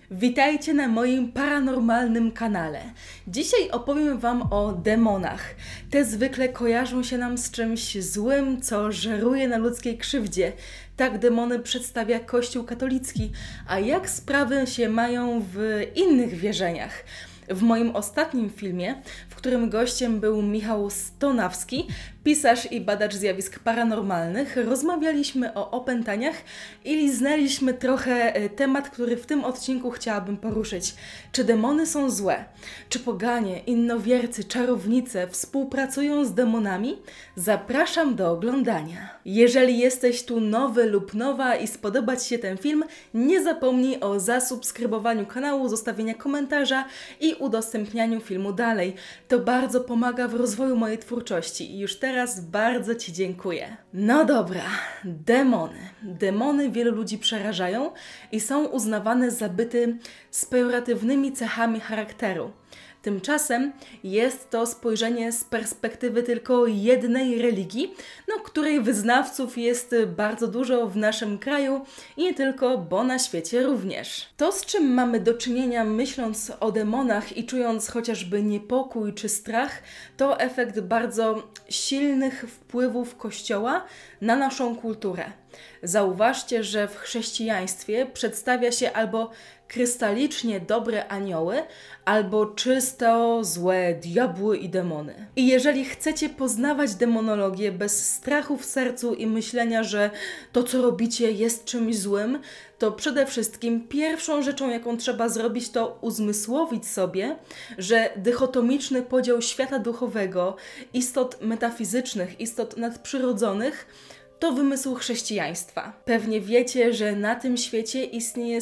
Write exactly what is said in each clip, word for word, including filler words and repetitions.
Witajcie na moim paranormalnym kanale. Dzisiaj opowiem Wam o demonach. Te zwykle kojarzą się nam z czymś złym, co żeruje na ludzkiej krzywdzie. Tak demony przedstawia Kościół katolicki. A jak sprawy się mają w innych wierzeniach? W moim ostatnim filmie, w którym gościem był Michał Stonawski, pisarz i badacz zjawisk paranormalnych, rozmawialiśmy o opętaniach i liznęliśmy trochę temat, który w tym odcinku chciałabym poruszyć. Czy demony są złe? Czy poganie, innowiercy, czarownice współpracują z demonami? Zapraszam do oglądania. Jeżeli jesteś tu nowy lub nowa i spodoba Ci się ten film, nie zapomnij o zasubskrybowaniu kanału, zostawienia komentarza i udostępnianiu filmu dalej. To bardzo pomaga w rozwoju mojej twórczości i już teraz bardzo Ci dziękuję. No dobra, demony. Demony wielu ludzi przerażają i są uznawane za byty z pejoratywnymi cechami charakteru. Tymczasem jest to spojrzenie z perspektywy tylko jednej religii, no, której wyznawców jest bardzo dużo w naszym kraju i nie tylko, bo na świecie również. To, z czym mamy do czynienia myśląc o demonach i czując chociażby niepokój czy strach, to efekt bardzo silnych wpływów Kościoła na naszą kulturę. Zauważcie, że w chrześcijaństwie przedstawia się albo krystalicznie dobre anioły, albo czysto złe diabły i demony. I jeżeli chcecie poznawać demonologię bez strachu w sercu i myślenia, że to, co robicie, jest czymś złym, to przede wszystkim pierwszą rzeczą, jaką trzeba zrobić, to uzmysłowić sobie, że dychotomiczny podział świata duchowego, istot metafizycznych, istot nadprzyrodzonych, to wymysł chrześcijaństwa. Pewnie wiecie, że na tym świecie istnieje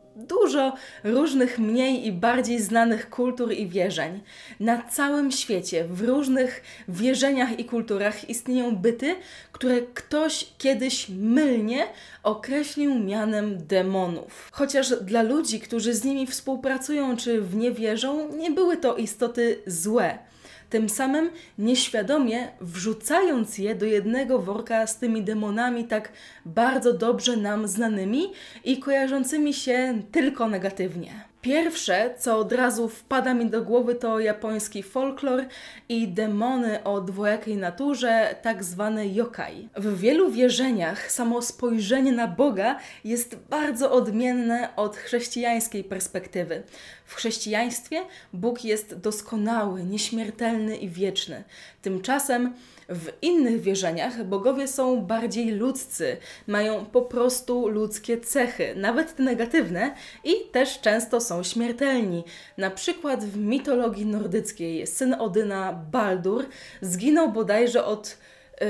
dużo różnych mniej i bardziej znanych kultur i wierzeń. Na całym świecie, w różnych wierzeniach i kulturach istnieją byty, które ktoś kiedyś mylnie określił mianem demonów. Chociaż dla ludzi, którzy z nimi współpracują czy w nie wierzą, nie były to istoty złe. Tym samym nieświadomie wrzucając je do jednego worka z tymi demonami tak bardzo dobrze nam znanymi i kojarzącymi się tylko negatywnie. Pierwsze, co od razu wpada mi do głowy, to japoński folklor i demony o dwojakiej naturze, tak zwane yokai. W wielu wierzeniach samo spojrzenie na Boga jest bardzo odmienne od chrześcijańskiej perspektywy. W chrześcijaństwie Bóg jest doskonały, nieśmiertelny i wieczny. Tymczasem w innych wierzeniach bogowie są bardziej ludzcy, mają po prostu ludzkie cechy, nawet te negatywne, i też często są śmiertelni. Na przykład w mitologii nordyckiej syn Odyna, Baldur, zginął bodajże od yy,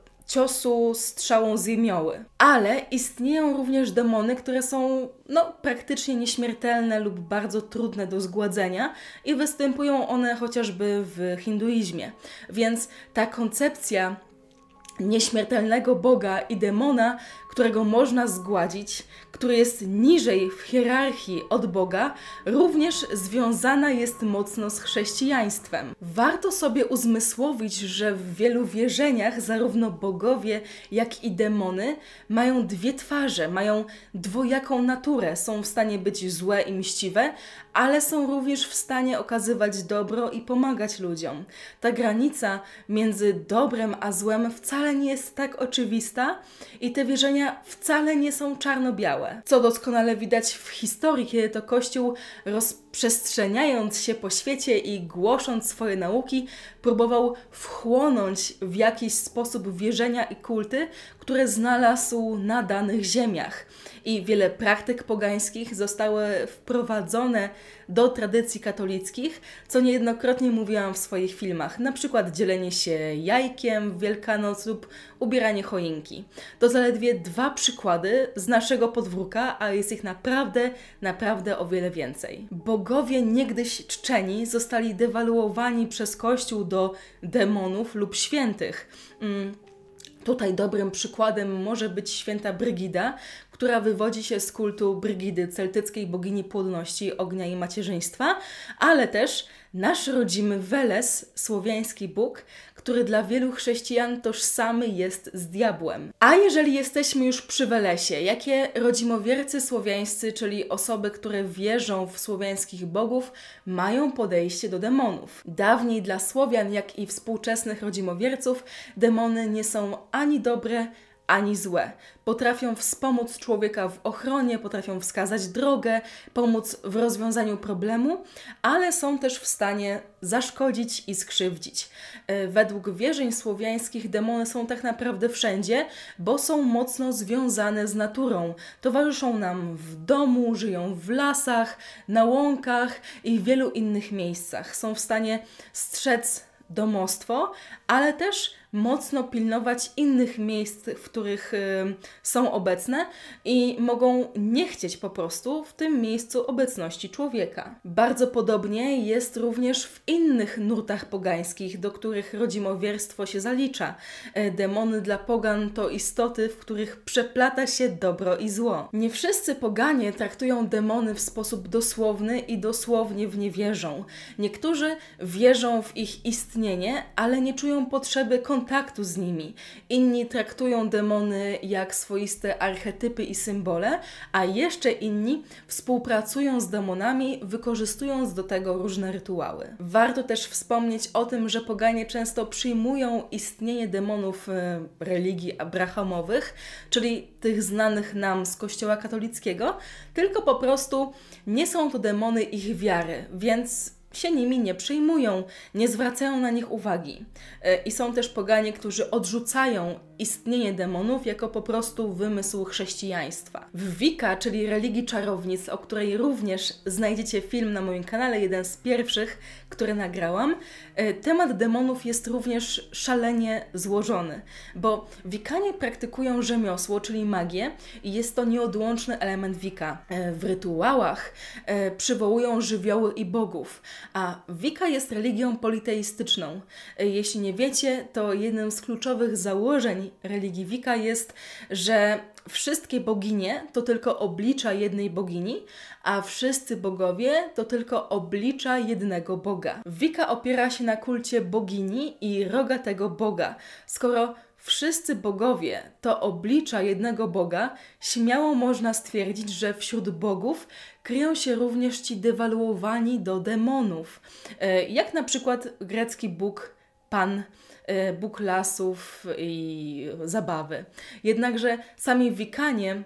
ciosu strzałą z jemioły. Ale istnieją również demony, które są no, praktycznie nieśmiertelne lub bardzo trudne do zgładzenia i występują one chociażby w hinduizmie. Więc ta koncepcja nieśmiertelnego Boga i demona, którego można zgładzić, który jest niżej w hierarchii od Boga, również związana jest mocno z chrześcijaństwem. Warto sobie uzmysłowić, że w wielu wierzeniach zarówno bogowie, jak i demony mają dwie twarze, mają dwojaką naturę, są w stanie być złe i mściwe, ale są również w stanie okazywać dobro i pomagać ludziom. Ta granica między dobrem a złem wcale nie jest tak oczywista i te wierzenia wcale nie są czarno-białe. Co doskonale widać w historii, kiedy to Kościół, rozprzestrzeniając się po świecie i głosząc swoje nauki, próbował wchłonąć w jakiś sposób wierzenia i kulty, które znalazł na danych ziemiach. I wiele praktyk pogańskich zostały wprowadzone do tradycji katolickich, co niejednokrotnie mówiłam w swoich filmach, na przykład dzielenie się jajkiem w Wielkanoc lub ubieranie choinki. To zaledwie dwa przykłady z naszego podwórka, a jest ich naprawdę, naprawdę o wiele więcej. Bogowie niegdyś czczeni zostali dewaluowani przez Kościół do demonów lub świętych. Mm. Tutaj dobrym przykładem może być święta Brygida, która wywodzi się z kultu Brygidy, celtyckiej bogini płodności, ognia i macierzyństwa, ale też nasz rodzimy Weles, słowiański bóg, który dla wielu chrześcijan tożsamy jest z diabłem. A jeżeli jesteśmy już przy Welesie, jakie rodzimowiercy słowiańscy, czyli osoby, które wierzą w słowiańskich bogów, mają podejście do demonów? Dawniej dla Słowian, jak i współczesnych rodzimowierców, demony nie są ani dobre, ani złe. Potrafią wspomóc człowieka w ochronie, potrafią wskazać drogę, pomóc w rozwiązaniu problemu, ale są też w stanie zaszkodzić i skrzywdzić. Według wierzeń słowiańskich demony są tak naprawdę wszędzie, bo są mocno związane z naturą. Towarzyszą nam w domu, żyją w lasach, na łąkach i w wielu innych miejscach. Są w stanie strzec domostwo, ale też mocno pilnować innych miejsc, w których y, są obecne i mogą nie chcieć po prostu w tym miejscu obecności człowieka. Bardzo podobnie jest również w innych nurtach pogańskich, do których rodzimowierstwo się zalicza. E, demony dla pogan to istoty, w których przeplata się dobro i zło. Nie wszyscy poganie traktują demony w sposób dosłowny i dosłownie w nie wierzą. Niektórzy wierzą w ich istnienie, ale nie czują potrzeby kontaktu z nimi. Inni traktują demony jak swoiste archetypy i symbole, a jeszcze inni współpracują z demonami, wykorzystując do tego różne rytuały. Warto też wspomnieć o tym, że poganie często przyjmują istnienie demonów e, religii abrahamowych, czyli tych znanych nam z Kościoła katolickiego, tylko po prostu nie są to demony ich wiary, więc się nimi nie przejmują, nie zwracają na nich uwagi. I są też poganie, którzy odrzucają istnienie demonów jako po prostu wymysł chrześcijaństwa. W Wicca, czyli religii czarownic, o której również znajdziecie film na moim kanale, jeden z pierwszych, które nagrałam, temat demonów jest również szalenie złożony, bo Wiccanie praktykują rzemiosło, czyli magię i jest to nieodłączny element Wicca. W rytuałach przywołują żywioły i bogów, a Wicca jest religią politeistyczną. Jeśli nie wiecie, to jednym z kluczowych założeń religii Wicca jest, że wszystkie boginie to tylko oblicza jednej bogini, a wszyscy bogowie to tylko oblicza jednego Boga. Wicca opiera się na kulcie bogini i rogatego Boga. Skoro wszyscy bogowie to oblicza jednego Boga, śmiało można stwierdzić, że wśród bogów kryją się również ci dewaluowani do demonów. Jak na przykład grecki bóg Pan, bóg lasów i zabawy. Jednakże sami Wiccanie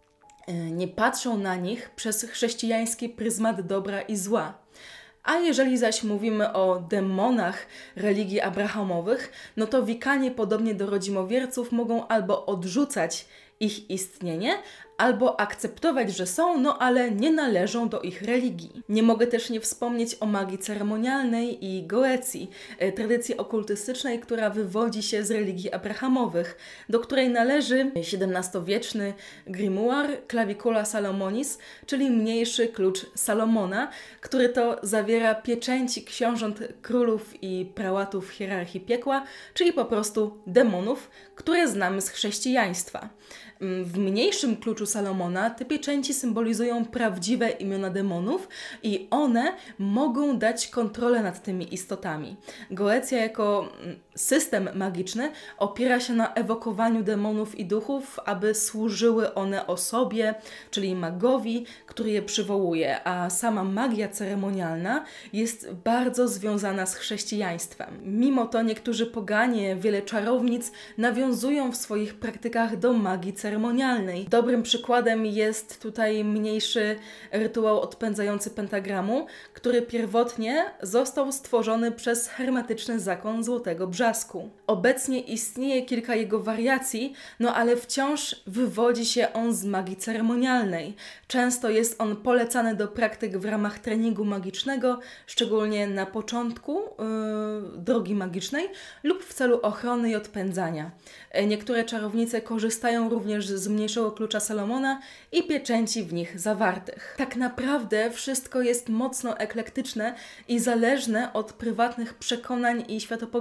nie patrzą na nich przez chrześcijański pryzmat dobra i zła. A jeżeli zaś mówimy o demonach religii abrahamowych, no to Wiccanie, podobnie do rodzimowierców, mogą albo odrzucać ich istnienie, albo akceptować, że są, no ale nie należą do ich religii. Nie mogę też nie wspomnieć o magii ceremonialnej i goecji, tradycji okultystycznej, która wywodzi się z religii abrahamowych, do której należy siedemnastowieczny grimoire Clavicula Salomonis, czyli mniejszy klucz Salomona, który to zawiera pieczęci książąt, królów i prałatów hierarchii piekła, czyli po prostu demonów, które znamy z chrześcijaństwa. W mniejszym kluczu Salomona te pieczęci symbolizują prawdziwe imiona demonów i one mogą dać kontrolę nad tymi istotami. Goecja jako system magiczny opiera się na ewokowaniu demonów i duchów, aby służyły one osobie, czyli magowi, który je przywołuje, a sama magia ceremonialna jest bardzo związana z chrześcijaństwem. Mimo to niektórzy poganie, wiele czarownic nawiązują w swoich praktykach do magii ceremonialnej. Dobrym przykładem jest tutaj mniejszy rytuał odpędzający pentagramu, który pierwotnie został stworzony przez hermetyczny zakon Złotego Brzasku. Obecnie istnieje kilka jego wariacji, no ale wciąż wywodzi się on z magii ceremonialnej. Często jest on polecany do praktyk w ramach treningu magicznego, szczególnie na początku yy, drogi magicznej lub w celu ochrony i odpędzania. Niektóre czarownice korzystają również z mniejszego klucza Salomona i pieczęci w nich zawartych. Tak naprawdę wszystko jest mocno eklektyczne i zależne od prywatnych przekonań i światopoglądu.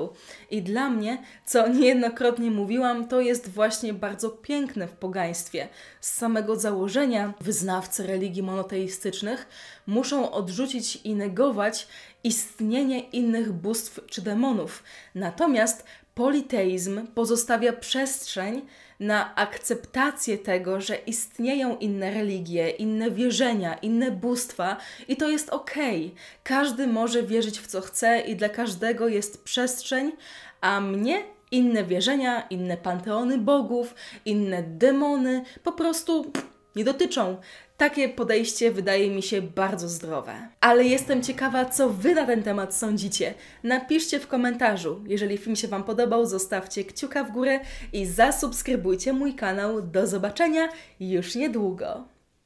I dla mnie, co niejednokrotnie mówiłam, to jest właśnie bardzo piękne w pogaństwie. Z samego założenia wyznawcy religii monoteistycznych muszą odrzucić i negować istnienie innych bóstw czy demonów. Natomiast politeizm pozostawia przestrzeń na akceptację tego, że istnieją inne religie, inne wierzenia, inne bóstwa i to jest okej. Każdy może wierzyć w co chce i dla każdego jest przestrzeń, a mnie inne wierzenia, inne panteony bogów, inne demony po prostu nie dotyczą. Takie podejście wydaje mi się bardzo zdrowe. Ale jestem ciekawa, co Wy na ten temat sądzicie. Napiszcie w komentarzu. Jeżeli film się Wam podobał, zostawcie kciuka w górę i zasubskrybujcie mój kanał. Do zobaczenia już niedługo.